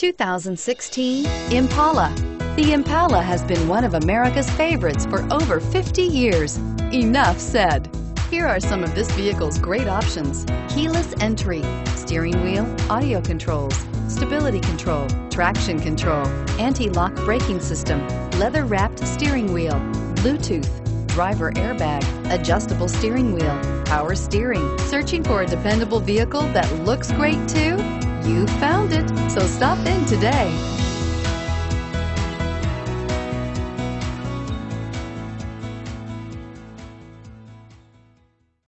2016 Impala. The Impala has been one of America's favorites for over 50 years. Enough said. Here are some of this vehicle's great options: keyless entry, steering wheel audio controls, stability control, traction control, anti-lock braking system, leather-wrapped steering wheel, Bluetooth, driver airbag, adjustable steering wheel, power steering. Searching for a dependable vehicle that looks great too? You found it, so stop in today.